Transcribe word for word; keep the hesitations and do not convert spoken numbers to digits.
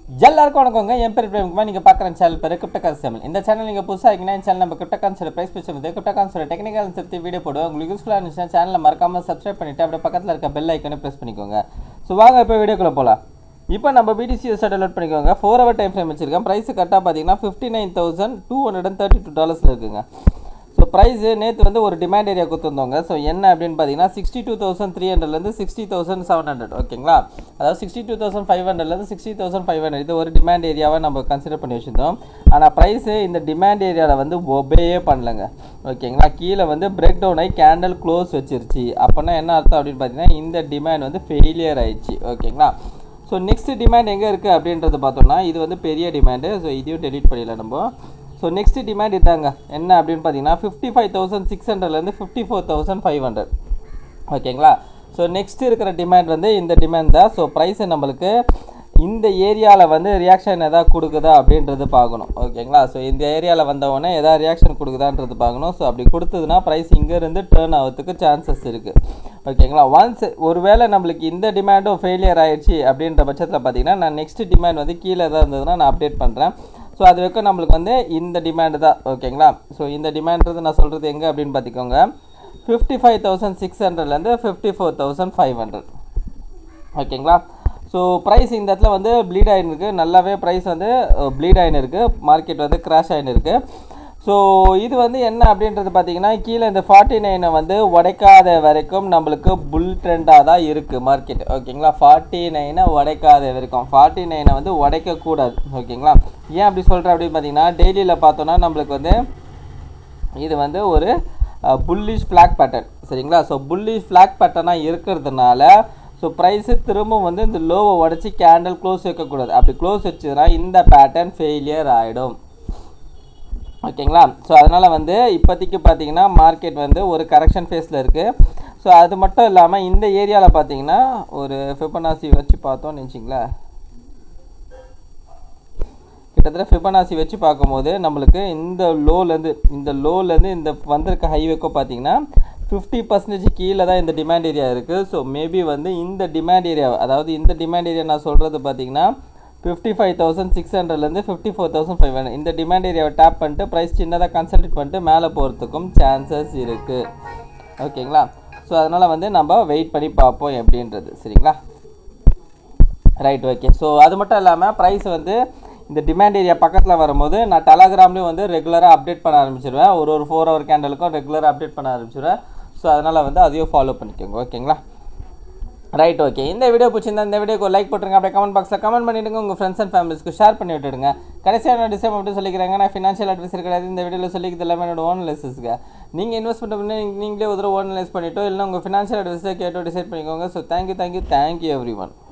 எல்லாருக்கும் வணக்கங்க. என் பேர் பிரேம்குமார். நீங்கள் பார்க்குற சேனல் பேர் கிரிப்டோகான்ஸ் தமிழ். இந்த சேனல் நீங்கள் புதுசாக இருக்கீங்கன்னா இந்த சேனல் நம்ம கிரிப்டோகான்ஸோட ப்ரைஸ் பிடிச்சி வந்து கிரிப்டோகான்ஸோட டெக்னிக்கல் சேர்த்து வீடியோ போடுவோம். உங்களுக்கு யூஸ்ஃபுல்லாக இருந்துச்சுன்னா சேனலை மறக்காமல் சப்ஸ்கிரைப் பண்ணிவிட்டு அப்படியே பக்கத்தில் இருக்க பெல் ஐக்கனை ப்ரெஸ் பண்ணிக்கோங்க. ஸோ வாங்க இப்போ வீடியோக்குள்ளே போகலாம். இப்போ நம்ம பிடிசிஎஸ் டவுன்லோட் பண்ணிக்கோங்க. ஃபோர் ஹவர் டைம் ஃப்ரேம் வச்சிருக்கேன். ப்ரைஸ் கரெக்டாக பார்த்தீங்கன்னா fifty nine thousand two hundred and thirty two டாலர்ஸில் இருக்குங்க. ஸோ ப்ரைஸு நேற்று வந்து ஒரு டிமாண்ட் ஏரியா கொடுத்துருந்தோங்க. ஸோ என்ன அப்படின்னு பார்த்தீங்கன்னா சிக்ஸ்டி டூ தௌசண்ட் த்ரீ ஹண்ட்ரட்லேருந்து சிக்ஸ்டி தௌசண்ட் செவன் ஹண்ட்ரட் ஓகேங்களா. அதாவது சிக்ஸ்டி டூ தௌசண்ட் ஃபைவ் ஹண்ட்ரட்லேருந்து சிக்ஸ்டி தௌசண்ட் ஃபைவ் ஹண்ட்ரட் இது ஒரு டிமாண்ட் ஏரியாவை நம்ம கன்சிடர் பண்ணி வச்சுருந்தோம். ஆனால் ப்ரைஸு இந்த டிமாண்ட் ஏரியாவில் வந்து ஒபேயே பண்ணலங்க ஓகேங்களா. கீழே வந்து பிரேக் டவுன் ஆகி கேண்டல் க்ளோஸ் வச்சிருச்சு. அப்படின்னா என்ன அர்த்தம் அப்படின்னு பார்த்தீங்கன்னா இந்த டிமாண்ட் வந்து ஃபெயிலியர் ஆயிடுச்சு ஓகேங்களா. ஸோ நெக்ஸ்ட் டிமாண்ட் எங்கே இருக்குது அப்படின்றது பார்த்தோம்னா இது வந்து பெரிய டிமாண்டு. ஸோ இதையும் டெலிட் பண்ணிடலாம் நம்ம. ஸோ நெக்ஸ்ட் டிமாண்ட் இதாங்க என்ன அப்படின்னு பார்த்தீங்கன்னா ஃபிஃப்டி ஃபைவ் தௌசண்ட் சிக்ஸ் ஹண்ட்ரட்லேருந்து fifty four thousand five hundred ஓகேங்களா. ஸோ நெக்ஸ்ட் இருக்கிற டிமாண்ட் வந்து இந்த டிமாண்ட் தான். ஸோ ப்ரைஸை நம்மளுக்கு இந்த ஏரியாவில் வந்து ரியாக்ஷன் எதாவது கொடுக்குதா அப்படின்றது பார்க்கணும் ஓகேங்களா. ஸோ இந்த ஏரியாவில் வந்தவொடனே எதாவது ரியாக்ஷன் கொடுக்குதான்றது பார்க்கணும். ஸோ அப்படி கொடுத்ததுன்னா ப்ரைஸ் இங்கேருந்து டேர்ன் ஆகிறதுக்கு சான்சஸ் இருக்குது ஓகேங்களா. ஒன்ஸ் ஒருவேளை நம்மளுக்கு இந்த டிமாண்டும் ஃபெயிலியர் ஆகிடுச்சு அப்படின்ற பட்சத்தில் பார்த்தீங்கன்னா நான் நெக்ஸ்ட் டிமாண்ட் வந்து கீழே எதாவது இருந்ததுன்னா நான் அப்டேட் பண்ணுறேன். ஸோ அது வரைக்கும் நம்மளுக்கு வந்து இந்த டிமாண்டு தான் ஓகேங்களா. ஸோ இந்த டிமாண்ட்றது நான் சொல்கிறது எங்கே அப்படின்னு பார்த்திக்கோங்க ஃபிஃப்டி ஃபைவ் தௌசண்ட் சிக்ஸ் ஹண்ட்ரட்லேருந்து fifty four thousand five hundred ஓகேங்களா. ஸோ ப்ரைஸ் இந்த இடத்துல வந்து ப்ளீட் ஆகின்னு இருக்குது. நல்லாவே ப்ரைஸ் வந்து ப்ளீட் ஆகின்னு இருக்குது. மார்க்கெட் வந்து கிராஷ் ஆகின்னு இருக்குது. ஸோ இது வந்து என்ன அப்படின்றது பார்த்தீங்கன்னா கீழே இந்த ஃபார்ட்டி நைனை வந்து உடைக்காத வரைக்கும் நம்மளுக்கு புல் ட்ரெண்டாக தான் இருக்குது மார்க்கெட் ஓகேங்களா. ஃபார்ட்டி நைனை உடைக்காத வரைக்கும் ஃபார்ட்டி நைனை வந்து உடைக்கக்கூடாது ஓகேங்களா. ஏன் அப்படி சொல்கிறேன் அப்படின்னு பார்த்தீங்கன்னா டெய்லியில் பார்த்தோன்னா நம்மளுக்கு வந்து இது வந்து ஒரு புல்லிஷ் ஃப்ளாக் பேட்டர்ன் சரிங்களா. ஸோ புல்லிஷ் ஃப்ளாக் பேட்டர்னாக இருக்கிறதுனால ஸோ ப்ரைஸு திரும்ப வந்து இந்த லோவை உடச்சி கேண்டில் க்ளோஸ் வைக்கக்கூடாது. அப்படி க்ளோஸ் வச்சுதுன்னா இந்த பேட்டர்ன் ஃபெயிலியர் ஆகிடும் ஓகேங்களா. ஸோ அதனால் வந்து இப்போதைக்கு பார்த்தீங்கன்னா மார்க்கெட் வந்து ஒரு கரெக்ஷன் ஃபேஸில் இருக்குது. ஸோ அது மட்டும் இல்லாமல் இந்த ஏரியாவில் பார்த்தீங்கன்னா ஒரு ஃபிபனாசி வச்சு பார்த்தோன்னு நினச்சிங்களேன். கிட்டத்தட்ட ஃபிபனாசி வச்சு பார்க்கும்போது நம்மளுக்கு இந்த லோலேருந்து இந்த லோலேருந்து இந்த வந்திருக்க ஹைவேக்கோ பார்த்தீங்கன்னா ஃபிஃப்டி பர்சன்டேஜ் கீழே தான் இந்த டிமாண்ட் ஏரியா இருக்குது. ஸோ மேபி வந்து இந்த டிமாண்ட் ஏரியா அதாவது இந்த டிமாண்ட் ஏரியா நான் சொல்கிறது பார்த்தீங்கன்னா ஃபிஃப்டி ஃபைவ் தௌசண்ட் சிக்ஸ் ஹண்ட்ரட்லேருந்து fifty four thousand five hundred இந்த டிமாண்ட் ஏரியாவை டேப் பண்ணிட்டு ப்ரைஸ் சின்னதாக கன்சல்டேட் பண்ணிட்டு மேலே போகிறதுக்கும் சான்சஸ் இருக்குது ஓகேங்களா. ஸோ அதனால் வந்து நம்ம வெயிட் பண்ணி பார்ப்போம் எப்படின்றது சரிங்களா. Right okay. ஸோ அது மட்டும் இல்லாமல் ப்ரைஸ் வந்து இந்த டிமாண்ட் ஏரியா பக்கத்தில் வரும்போது நான் டெலகிராம்லேயும் வந்து ரெகுலராக அப்டேட் பண்ண ஆரம்பிச்சிடுவேன். ஒரு ஒரு ஃபோர் ஹவர் கேண்டலுக்கும் ரெகுலராக அப்டேட் பண்ண ஆரம்பிச்சிடுவேன். ஸோ அதனால் வந்து அதையும் ஃபாலோ பண்ணிக்கோங்க ஓகேங்களா. Right okay. இந்த வீடியோ பிடிச்சிருந்தா இந்த வீடியோக்கு லைக் போட்டுருங்க. அப்படியே கமெண்ட் பாக்ஸில் கமெண்ட் பண்ணிவிடுங்க. உங்கள் ஃப்ரெண்ட்ஸ் அண்ட் ஃபேமிலிஸ்க்கு ஷேர் பண்ணி விட்டுடுங்க. கடைசியாக நான் டிசைன் மட்டும் சொல்லிக்கிறாங்க. நான் ஃபினான்ஷியல் அட்வைசர் கிடையாது. இந்த வீடியோவில் சொல்லிக்கிறது எல்லாமே என்னோட ஓன் அனலைசிஸ்க்கு. நீங்கள் இன்வெஸ்ட்மெண்ட் பண்ணி நீங்களே ஒரு ஓன் அனலைஸ் பண்ணிவிட்டோ இல்லை உங்கள் ஃபினான்ஷியல் அட்வைஸை கேட்டோ டிசைட் பண்ணிக்கோங்க. So thank you thank you thank you every one.